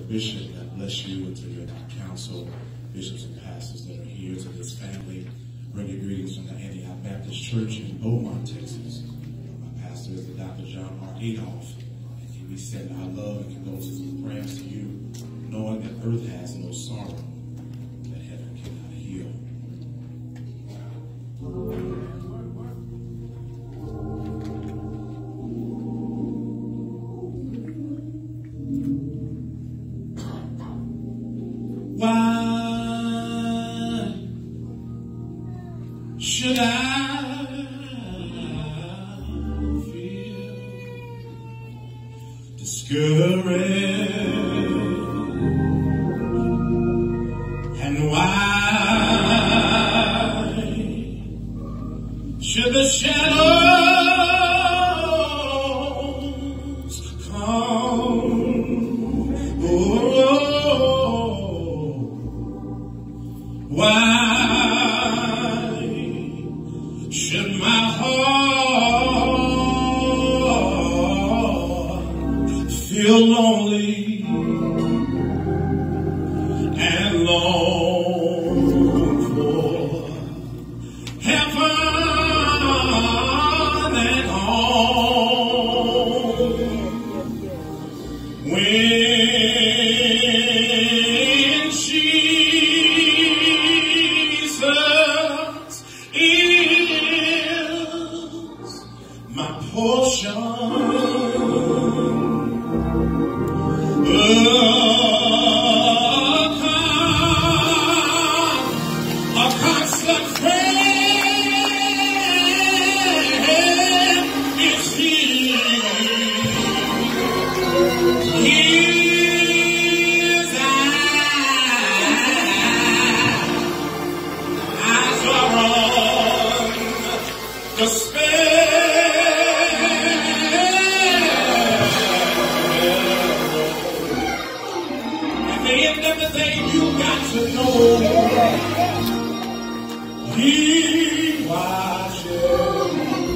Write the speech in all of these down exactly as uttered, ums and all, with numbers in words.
Bishop, God bless you, and to your council, bishops and pastors that are here, to this family. Bring your greetings from the Antioch Baptist Church in Beaumont, Texas. My pastor is the Doctor John R. Adolph, and we send our love and condolences and prayers to you, knowing that earth has no sorrow that heaven cannot heal. Why should I feel discouraged? And why should the shadows come? Oh, why should my heart feel lonely and long for heaven and home? When Jesus is my portion, a constant friend is He. His eyes are on despair. At the end of the day, you got to know He watches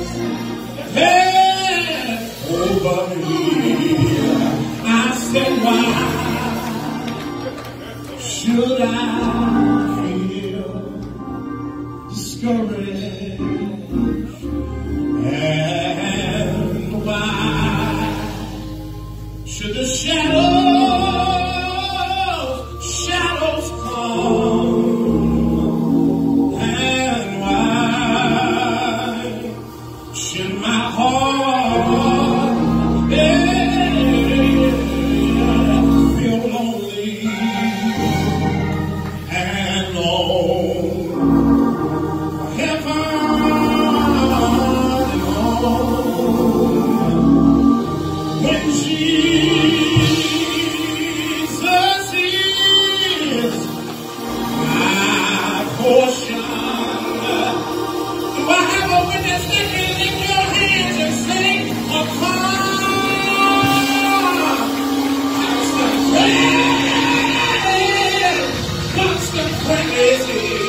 over me. I said, why should I feel discouraged? And why should the shadows, shadows come? And why should my heart eh, feel lonely and long for heaven and home? When Jesus is my portion, do I have a witness that can lift your hands and sing a constant praise, constant praise?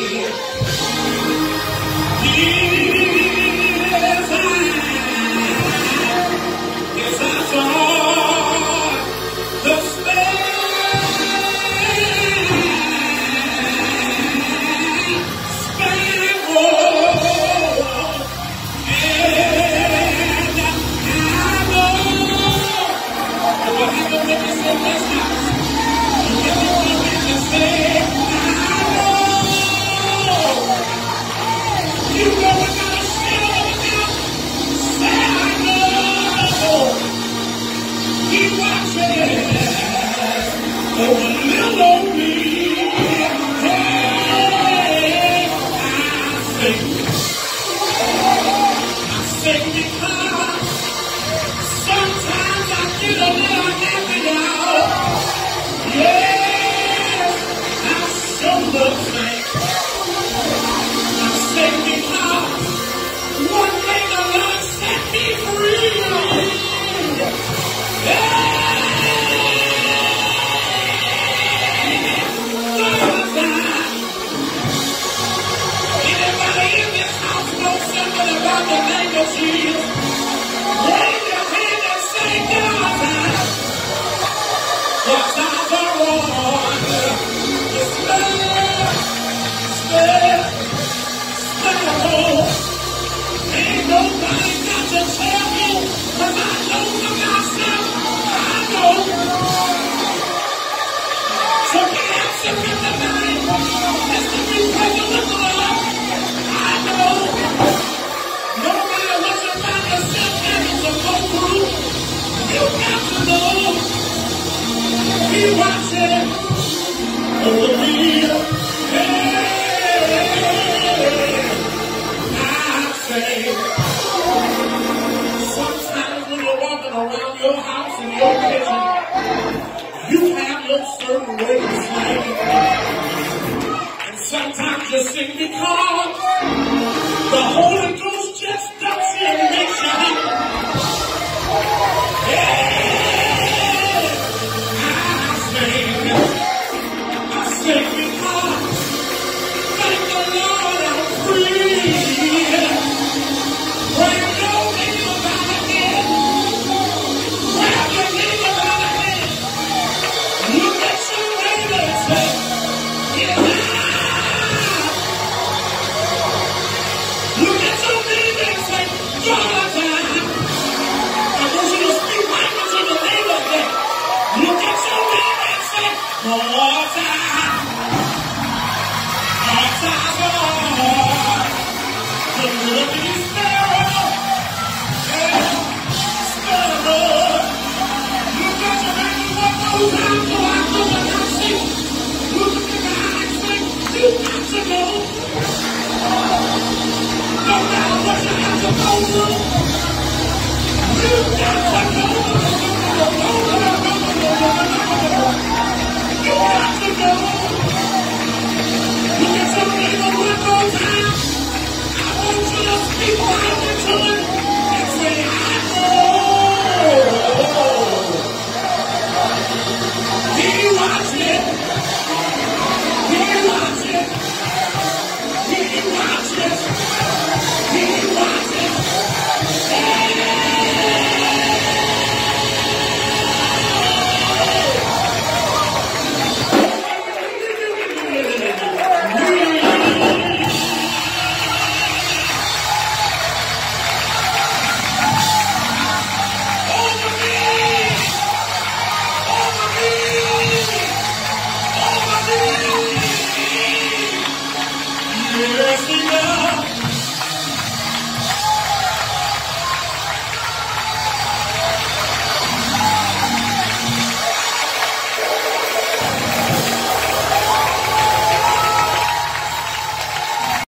His eyes are the over me. Hey, I say, sometimes when you're walking around your house and your kitchen, you have your certain way of singing. And sometimes you sing because the Holy Ghost just stops you and makes you happy. Yeah, I sing, I sing because, thank the Lord, I'm free. Grab your neighbor by the hand, grab your neighbor by the hand, look at your neighbor and say, yeah. Look at your neighbor and say, Jonathan. I want you to speak right into the neighbor again. Look at your neighbor and say, more time. More time, Lord. The living sparrow. Yeah, sparrow. Look at your neighbor one more time so I know what I see. Look at the guy and say, you got to know. No matter what you have to go through, you got to know.